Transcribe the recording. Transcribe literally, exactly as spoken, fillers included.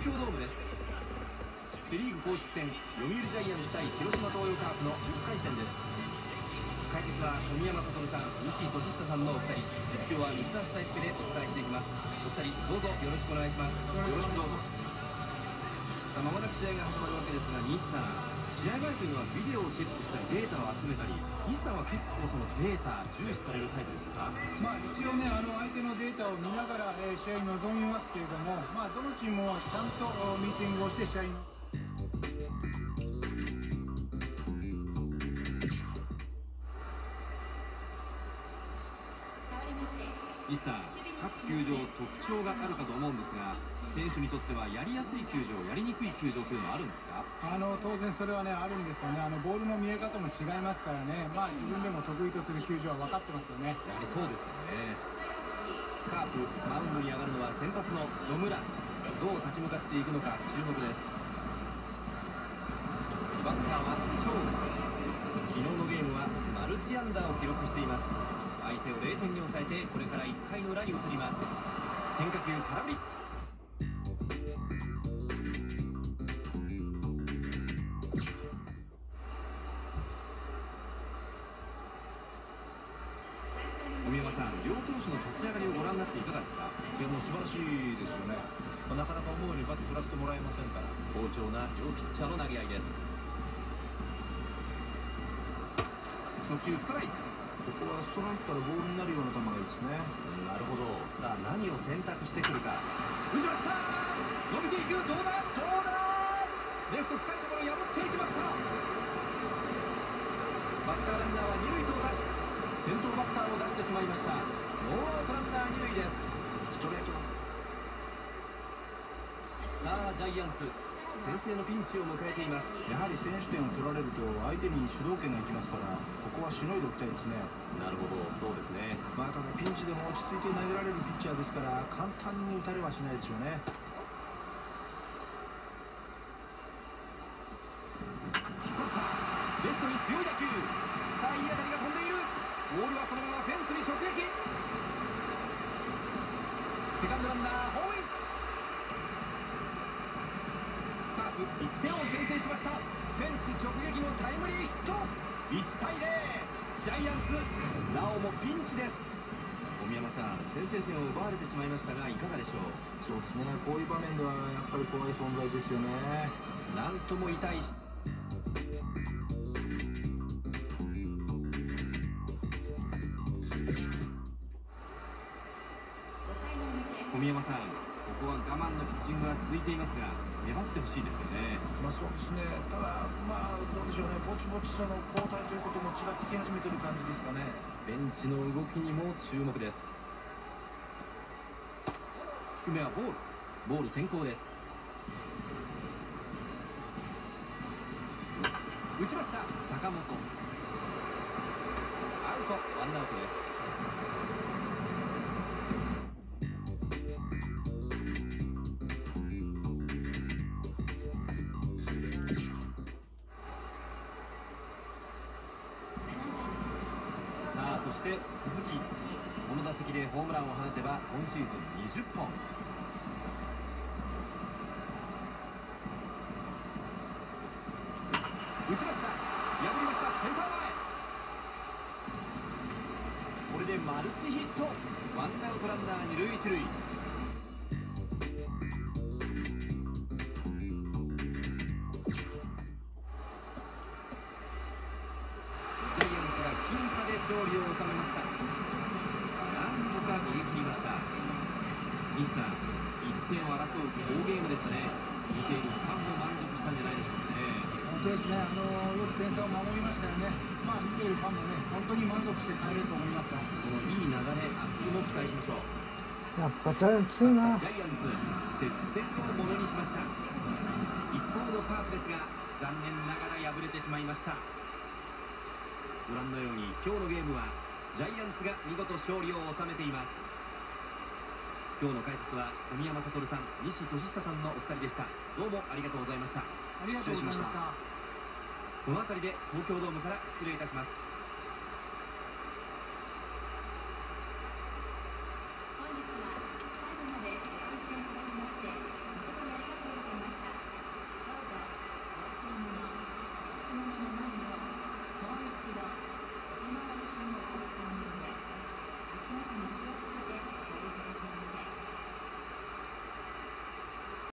京ドームです。セ・リーグ公式戦、読売ジャイアンツ対広島東洋カープのじゅっかい戦です。解説は小宮山悟さん、西俊久さんのお二人、実況は三橋大輔でお伝えしていきます。お二人どうぞよろしくお願いします。よろしくどうぞ。さあ、まもなく試合が始まるわけですが、西さん、試合前というのはビデオをチェックしたりデータを集めたり、西さんは結構そのデータ重視されるタイプでしたか？ まあ一応ね、あの相手のデータを見ながら、えー、試合に臨みますけれども、まあどのチームもちゃんとミーティングをして試合に。 西さん、各球場特徴があるかと思うんですが、選手にとってはやりやすい球場、やりにくい球場というのはあるんですか？ あの当然それはねあるんですよね。あのボールの見え方も違いますからね。まあ自分でも得意とする球場は分かってますよね。 やはりそうですよね。カープマウンドに上がるのは先発の野村、どう立ち向かっていくのか注目です。バッターは長野、昨日のゲームはマルチ安打を記録しています。相手をれいてんに抑えて、これからいっかいの裏に移ります。変化球空振り。小宮山さん、両投手の立ち上がりをご覧になっていかがですか？ いや、もう素晴らしいですよね。まあ、なかなか思うようにバット振らせてもらえませんから。 好調な両ピッチャーの投げ合いです。初球ストライク。 ここはストライクからボールになるような球がいいですね。 なるほど。さあ、何を選択してくるか。打ちました。伸びていく。どうだどうだ。レフト深いところ破っていきました。バッターランナーは二塁到達。先頭バッターを出してしまいました。ノーアウトランナー二塁です。 ストレート。 さあ、ジャイアンツ先制のピンチを迎えています。 やはり先取点を取られると相手に主導権がいきますから、ここはしのいでおきたいですね。 なるほど、そうですね。 まあただピンチでも落ち着いて投げられるピッチャーですから、簡単に打たれはしないでしょうね。 引っ張った。レフトに強い打球。さあ、いい当たりが飛んでいる。ボールはそのままフェンスに直撃。セカンドランナーホームイン。カープいってんを先制しました。フェンス直撃のタイムリーヒット。いちたいゼロ。ジャイアンツなおもピンチです。小宮山さん、先制点を奪われてしまいましたが、いかがでしょう？ そうですね、こういう場面ではやっぱり怖い存在ですよね。 なんとも痛いし。小宮山さん、ここは我慢のピッチングが続いていますが、粘ってほしいですよね。 まあそうですね。ただまあどうでしょうね。ぼちぼちその交代ということもちらつき始めてる感じですかね。 ベンチの動きにも注目です。低めはボール。ボール先行です。打ちました。坂本。アウト。ワンアウトです。さあ、そして鈴木、この打席でホームランを放てば今シーズンにじゅっぽん。打ちました。破りました。センター前。これでマルチヒット。ワンアウトランナー二塁一塁。勝利を収めました。なんとか逃げ切りました。西さん、いってんを争う好ゲームでしたね。見ているファンも満足したんじゃないでしょうかね。 本当ですね。あのよく点差を守りましたよね。まあ見ているファンもね本当に満足して帰れると思いますよ。 そのいい流れ、明日も期待しましょう。 やっぱジャイアンツ強いな。 ジャイアンツ接戦をものにしました。一方のカープですが、残念ながら敗れてしまいました。ご覧のように今日のゲームはジャイアンツが見事勝利を収めています。今日の解説は小宮山悟さん、西俊久さんのお二人でした。どうもありがとうございました。 ありがとうございました。 この辺りで東京ドームから失礼いたします。